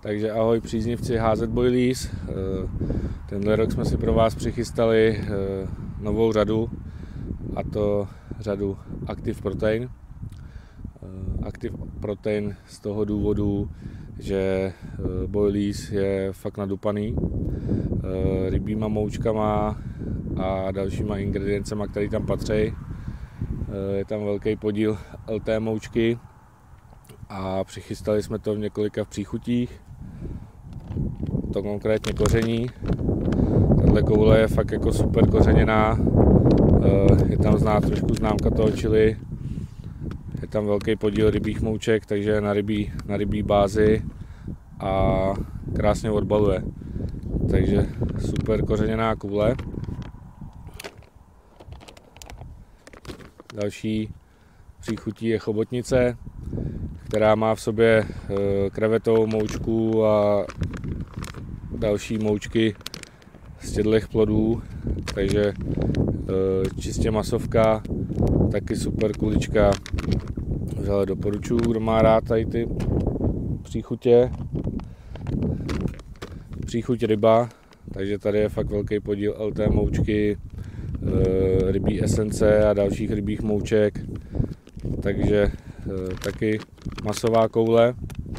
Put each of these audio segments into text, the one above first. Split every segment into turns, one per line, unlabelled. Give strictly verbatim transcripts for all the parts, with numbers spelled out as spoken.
Takže ahoj příznivci H Z Boilies. Tenhle rok jsme si pro vás přichystali novou řadu, a to řadu Active Protein. Active Protein z toho důvodu, že Boilies je fakt nadupaný rybíma moučkama a dalšíma ingrediencema, které tam patří. Je tam velký podíl L T moučky a přichystali jsme to v několika příchutích. To konkrétně koření. Tahle koule je fakt jako super kořeněná. Je tam znát trošku známka toho chili. Je tam velký podíl rybích mouček, takže na rybí, na rybí bázi a krásně odbaluje. Takže super kořeněná koule. Další příchutí je chobotnice, která má v sobě krevetovou moučku a další moučky z těchto plodů, takže čistě masovka, taky super kulička. Vřele doporučuji, kdo má rád tady ty příchutě. Příchuť ryba, takže tady je fakt velký podíl L T moučky, rybí esence a dalších rybích mouček, takže taky masová koule.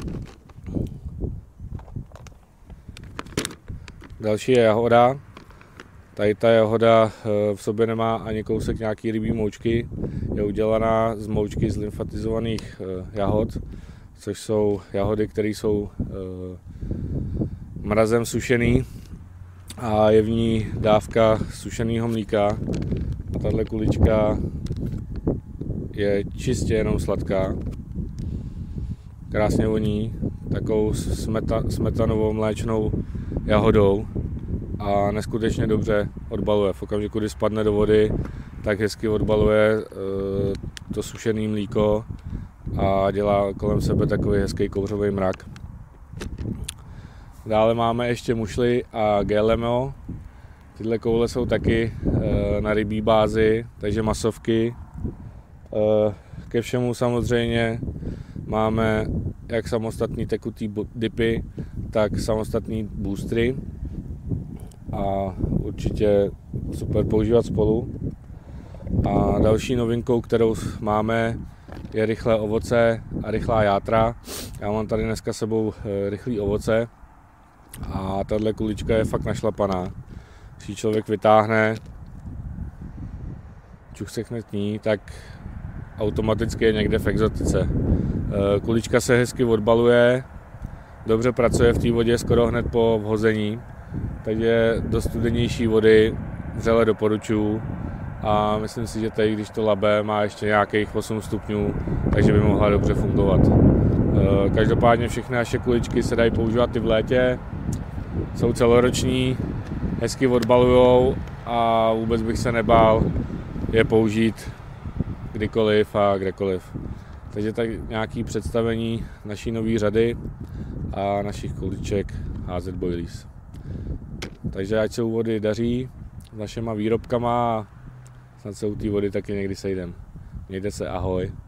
Další je jahoda. Tady ta jahoda v sobě nemá ani kousek nějaký rybí moučky. Je udělaná z moučky z lymfatizovaných jahod, což jsou jahody, které jsou mrazem sušený a je v ní dávka sušeného mlíka. A tahle kulička je čistě jenom sladká. Krásně voní takovou smeta, smetanovou mléčnou jahodou a neskutečně dobře odbaluje. V okamžiku, kdy spadne do vody, tak hezky odbaluje e, to sušené mlíko a dělá kolem sebe takový hezký kouřový mrak. Dále máme ještě mušli a G L M O. Tyhle koule jsou taky e, na rybí bázi, takže masovky. E, ke všemu samozřejmě máme jak samostatný tekutý dipy, tak samostatný boostry a určitě super používat spolu. A další novinkou, kterou máme, je rychlé ovoce a rychlá játra. Já mám tady dneska s sebou rychlé ovoce a tahle kulička je fakt našlapaná. Když ji člověk vytáhne, čuchcechne k ní, tak automaticky je někde v exotice. Kulička se hezky odbaluje, dobře pracuje v té vodě skoro hned po vhození, takže do studenější vody vřele doporučuji a myslím si, že tady, když to labe, má ještě nějakých osm stupňů, takže by mohla dobře fungovat. Každopádně všechny naše kuličky se dají používat i v létě, jsou celoroční, hezky odbalujou a vůbec bych se nebál je použít kdykoliv a kdekoliv. Takže tak nějaké představení naší nové řady a našich kuliček H Z Boilies. Takže ať se u vody daří s našima výrobkama a snad se u té vody taky někdy sejdem. Mějte se, ahoj.